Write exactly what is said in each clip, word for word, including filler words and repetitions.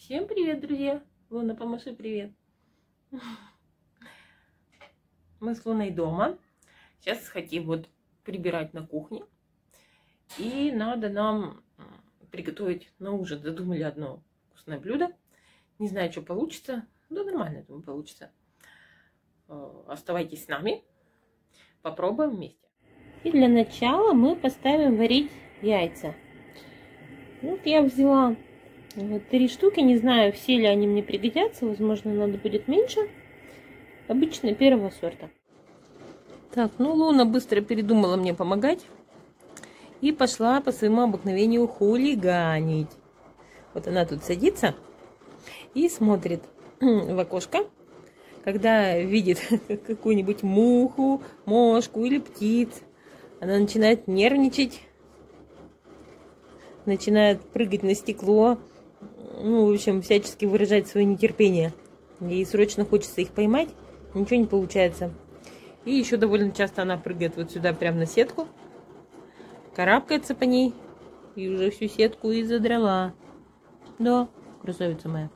Всем привет, друзья! Луна, помаши привет! Мы с Луной дома. Сейчас хотим вот прибирать на кухне. И надо нам приготовить на ужин. Задумали одно вкусное блюдо. Не знаю, что получится. Да нормально, думаю, получится. Оставайтесь с нами. Попробуем вместе. И для начала мы поставим варить яйца. Вот я взяла вот три штуки. Не знаю, все ли они мне пригодятся. Возможно, надо будет меньше. Обычно первого сорта. Так, ну Луна быстро передумала мне помогать. И пошла по своему обыкновению хулиганить. Вот она тут садится и смотрит в окошко. Когда видит какую-нибудь муху, мошку или птиц, она начинает нервничать. Начинает прыгать на стекло. Ну, в общем, всячески выражать свое нетерпение. Ей срочно хочется их поймать. Ничего не получается. И еще довольно часто она прыгает вот сюда, прямо на сетку. Карабкается по ней. И уже всю сетку и задрала. Да, красавица моя.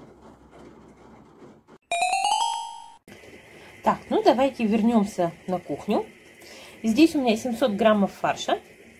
Так, ну давайте вернемся на кухню. Здесь у меня семьсот граммов фарша.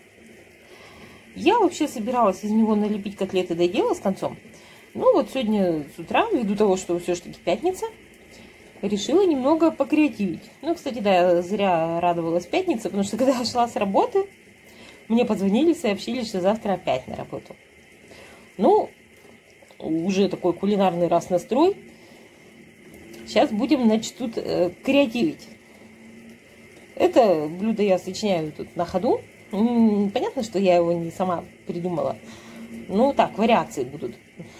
Я вообще собиралась из него налепить котлеты, до дела с концом. Ну вот сегодня с утра, ввиду того, что все-таки пятница, решила немного покреативить. Ну, кстати, да, я зря радовалась пятнице, потому что когда я шла с работы, мне позвонили, сообщили, что завтра опять на работу. Ну, уже такой кулинарный раз настрой. Сейчас будем, значит, тут э, креативить. Это блюдо я сочиняю тут на ходу. Понятно, что я его не сама придумала. Ну, так, вариации будут.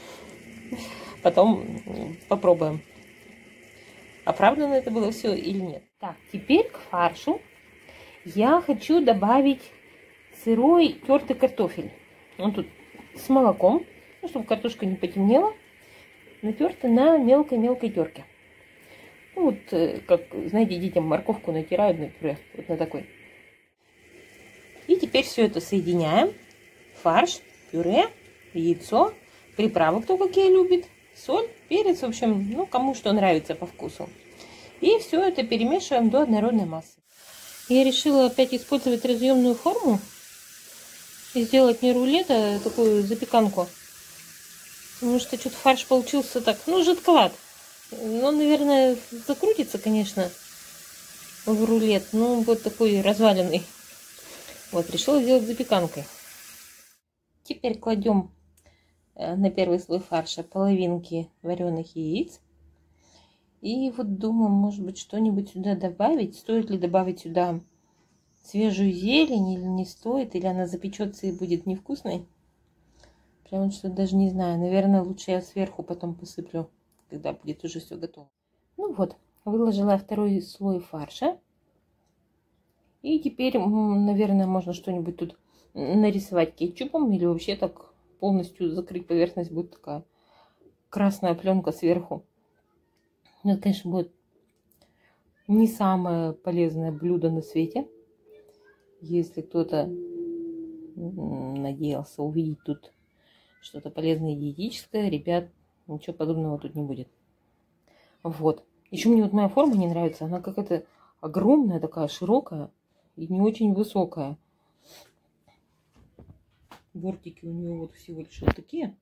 Потом попробуем, оправдано это было все или нет. Так, теперь к фаршу я хочу добавить сырой тертый картофель. Он тут с молоком, ну, чтобы картошка не потемнела, натерта на мелкой-мелкой терке. Ну, вот, как, знаете, детям морковку натирают на пюре, вот на такой. И теперь все это соединяем. Фарш, пюре, яйцо, приправы, кто какие любит, соль, перец, в общем, ну, кому что нравится по вкусу. И все это перемешиваем до однородной массы. Я решила опять использовать разъемную форму и сделать не рулет, а такую запеканку. Потому что что-то фарш получился так, ну, жидковат. Он, наверное, закрутится, конечно, в рулет, но вот такой разваленный. Вот, решила сделать запеканкой. Теперь кладем на первый слой фарша половинки вареных яиц. И вот думаю, может быть, что-нибудь сюда добавить. Стоит ли добавить сюда свежую зелень или не стоит? Или она запечется и будет невкусной? Прям что даже не знаю. Наверное, лучше я сверху потом посыплю, когда будет уже все готово. Ну вот, выложила второй слой фарша. И теперь, наверное, можно что-нибудь тут нарисовать кетчупом. Или вообще так полностью закрыть поверхность. Будет такая красная пленка сверху. Это, конечно, будет не самое полезное блюдо на свете. Если кто-то надеялся увидеть тут что-то полезное и диетическое, ребят, ничего подобного тут не будет. Вот. Еще мне вот моя форма не нравится. Она какая-то огромная, такая широкая и не очень высокая. Бортики у нее вот всего лишь вот такие.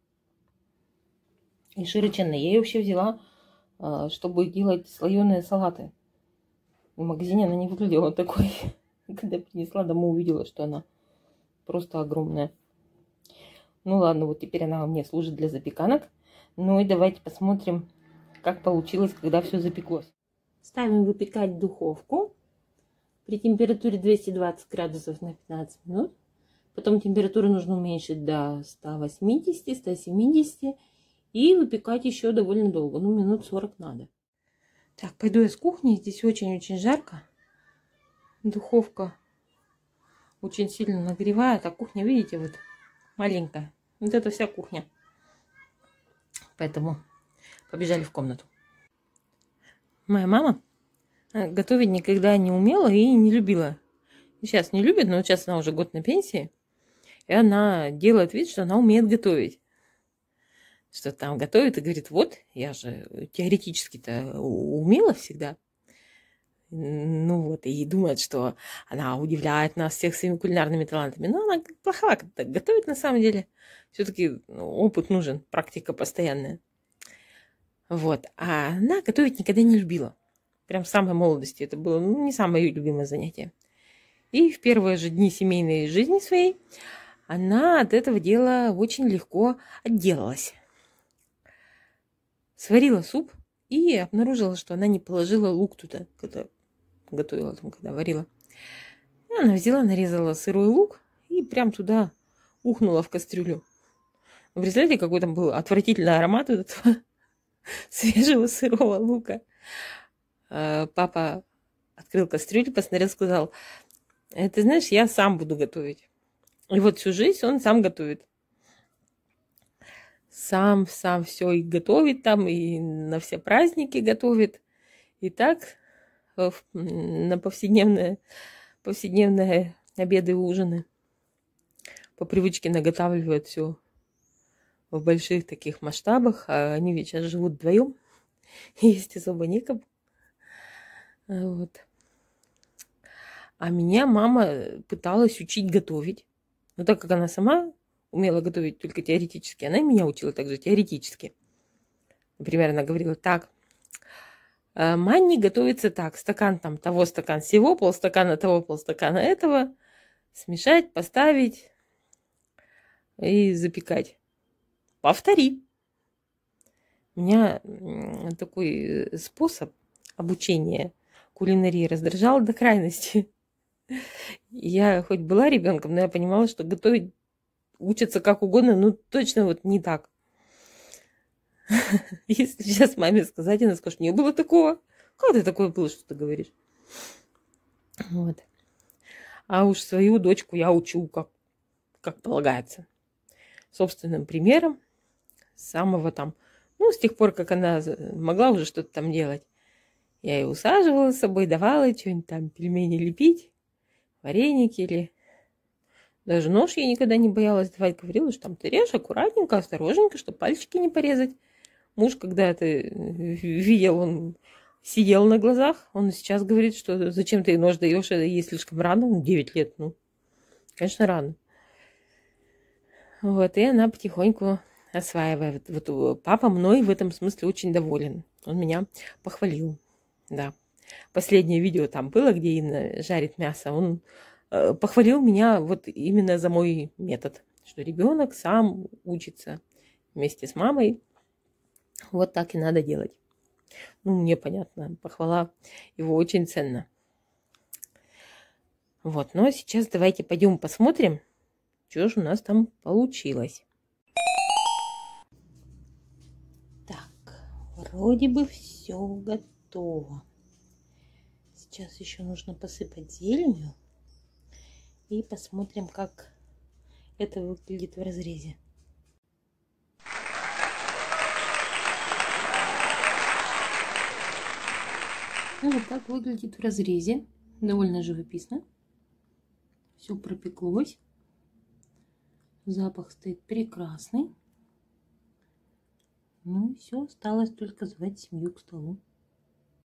И широченные. Я ее вообще взяла, чтобы делать слоеные салаты. В магазине она не выглядела такой. Когда принесла домой, увидела, что она просто огромная. Ну ладно, вот теперь она мне служит для запеканок. Ну и давайте посмотрим, как получилось, когда все запеклось. Ставим выпекать в духовку при температуре двести двадцать градусов на пятнадцать минут. Потом температуру нужно уменьшить до ста восьмидесяти — ста семидесяти. И выпекать еще довольно долго. Ну, минут сорок надо. Так, пойду я с кухни. Здесь очень-очень жарко. Духовка очень сильно нагревает. А кухня, видите, вот маленькая. Вот это вся кухня. Поэтому побежали в комнату. Моя мама готовить никогда не умела и не любила. Сейчас не любит, но сейчас она уже год на пенсии. И она делает вид, что она умеет готовить. что там готовит, и говорит, вот, я же теоретически-то умела всегда. Ну вот, и думает, что она удивляет нас всех своими кулинарными талантами. Но она плохова готовит на самом деле. Все-таки опыт нужен, практика постоянная. Вот, а она готовить никогда не любила. Прям с самой молодости. Это было ну, не самое ее любимое занятие. И в первые же дни семейной жизни своей она от этого дела очень легко отделалась. Сварила суп и обнаружила, что она не положила лук туда, когда готовила, там, когда варила. И она взяла, нарезала сырой лук и прям туда ухнула в кастрюлю. Вы представляете, какой там был отвратительный аромат вот этого свежего сырого лука. Папа открыл кастрюлю, посмотрел, сказал, ты знаешь, я сам буду готовить. И вот всю жизнь он сам готовит. Сам, сам все и готовит там, и на все праздники готовит. И так на повседневные, повседневные обеды и ужины по привычке наготавливает все в больших таких масштабах. А они ведь сейчас живут вдвоем. Есть особо некому. Вот. А меня мама пыталась учить готовить. Но так как она сама умела готовить только теоретически, она и меня учила также теоретически. Например, она говорила так. Манни готовится так. Стакан там того, стакан всего, полстакана того, полстакана этого. Смешать, поставить и запекать. Повтори. Меня такой способ обучения кулинарии раздражал до крайности. Я хоть была ребенком, но я понимала, что готовить учатся как угодно, но точно вот не так. Если сейчас маме сказать, она скажет, не было такого. Как ты такое было, что ты говоришь? Вот. А уж свою дочку я учу, как, как полагается. Собственным примером. С самого там, ну, с тех пор, как она могла уже что-то там делать. Я ее усаживала с собой, давала что-нибудь там, пельмени лепить, вареники или... Даже нож я никогда не боялась давать. Говорила, что там ты режь аккуратненько, осторожненько, чтобы пальчики не порезать. Муж, когда это видел, он сидел на глазах. Он сейчас говорит, что зачем ты нож даешь, это ей слишком рано. Ну, девять лет, ну, конечно, рано. Вот, и она потихоньку осваивает. Вот папа мной в этом смысле очень доволен. Он меня похвалил, да. Последнее видео там было, где Инна жарит мясо. Он э, похвалил меня вот именно за мой метод, что ребенок сам учится вместе с мамой. Вот так и надо делать. Ну, мне понятно, похвала его очень ценна. Вот, но сейчас давайте пойдем посмотрим, что же у нас там получилось. Так, вроде бы все готово. Сейчас еще нужно посыпать зеленью. И посмотрим, как это выглядит в разрезе. Ну, вот так выглядит в разрезе. Довольно живописно. Все пропеклось. Запах стоит прекрасный. Ну и все, осталось только звать семью к столу.